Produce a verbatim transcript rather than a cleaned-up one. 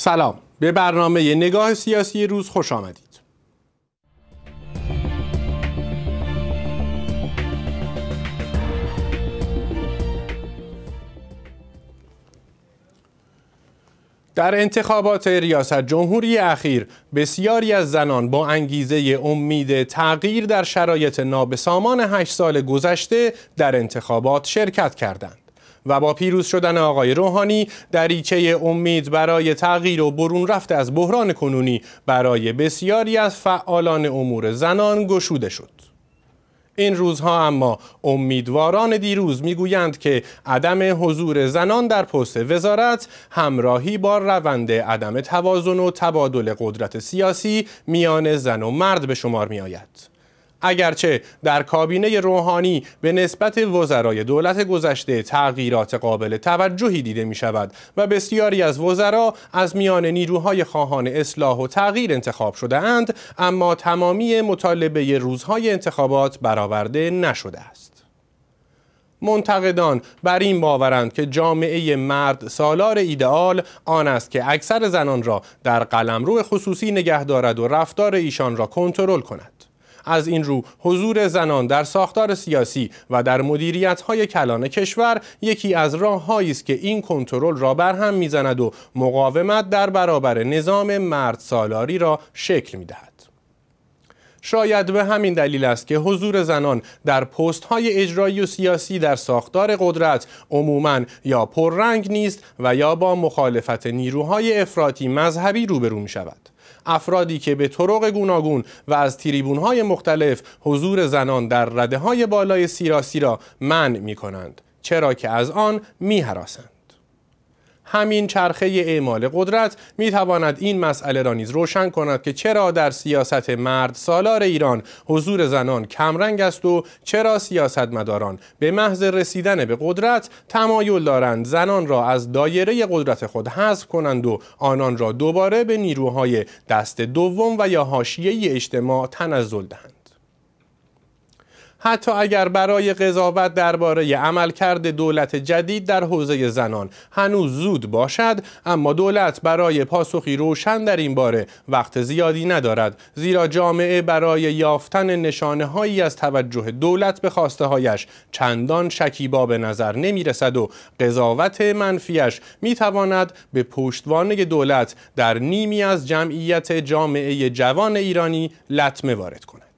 سلام، به برنامه نگاه سیاسی روز خوش آمدید. در انتخابات ریاست جمهوری اخیر بسیاری از زنان با انگیزه امید تغییر در شرایط نابسامان هشت سال گذشته در انتخابات شرکت کردند و با پیروز شدن آقای روحانی دریچه امید برای تغییر و برون رفت از بحران کنونی برای بسیاری از فعالان امور زنان گشوده شد. این روزها اما امیدواران دیروز میگویند که عدم حضور زنان در پست وزارت همراهی با روند عدم توازن و تبادل قدرت سیاسی میان زن و مرد به شمار می آید. اگرچه در کابینه روحانی به نسبت وزرای دولت گذشته تغییرات قابل توجهی دیده می شود و بسیاری از وزرا از میان نیروهای خواهان اصلاح و تغییر انتخاب شده اند، اما تمامی مطالبه روزهای انتخابات برآورده نشده است. منتقدان بر این باورند که جامعه مرد سالار ایدئال آن است که اکثر زنان را در قلمرو خصوصی نگه دارد و رفتار ایشان را کنترل کند. از این رو حضور زنان در ساختار سیاسی و در مدیریت‌های کلان کشور یکی از راه‌هایی است که این کنترل را برهم می‌زند و مقاومت در برابر نظام مرد سالاری را شکل می‌دهد. شاید به همین دلیل است که حضور زنان در پست‌های اجرایی و سیاسی در ساختار قدرت عموماً یا پررنگ نیست و یا با مخالفت نیروهای افراطی مذهبی روبرو می‌شود. افرادی که به طرق گوناگون و از تریبون‌های مختلف حضور زنان در رده‌های بالای سیاسی را منع می‌کنند، چرا که از آن می‌هراسند. همین چرخه اعمال قدرت می‌تواند این مسئله را نیز روشن کند که چرا در سیاست مرد سالار ایران حضور زنان کمرنگ است و چرا سیاستمداران به محض رسیدن به قدرت تمایل دارند زنان را از دایره قدرت خود حذف کنند و آنان را دوباره به نیروهای دست دوم و یا حاشیه‌ای اجتماع تنزل دهند. حتی اگر برای قضاوت درباره عملکرد دولت جدید در حوزه زنان هنوز زود باشد، اما دولت برای پاسخی روشن در این باره وقت زیادی ندارد، زیرا جامعه برای یافتن نشانه‌هایی از توجه دولت به خواسته‌هایش چندان شکیبا به نظر نمی‌رسد و قضاوت منفیش می‌تواند به پشتوانه دولت در نیمی از جمعیت جامعه جوان ایرانی لطمه وارد کند.